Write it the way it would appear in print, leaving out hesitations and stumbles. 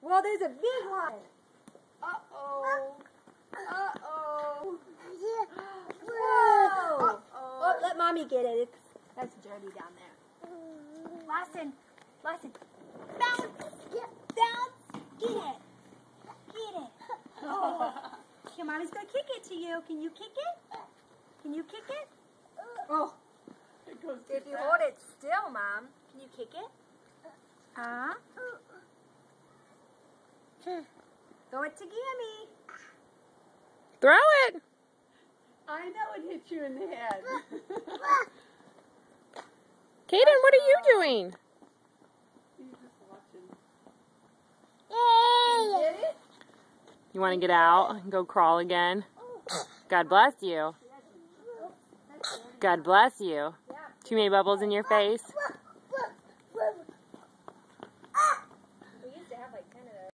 Well, there's a big one. Uh-oh. Uh-oh. Whoa. Uh-oh. Oh, let Mommy get it. That's dirty down there. Lawson. Bounce. Bounce. Get it. Oh. Here, Mommy's going to kick it to you. Can you kick it? Can you kick it? Oh. It goes too If you fast. hold it still, Mom, can you kick it? Throw it to Gammy. Throw it. I know it hit you in the head. Kaden, what are you doing? He's just watching. Get it? You want to get out and go crawl again? God bless you. God bless you. Too many bubbles in your face?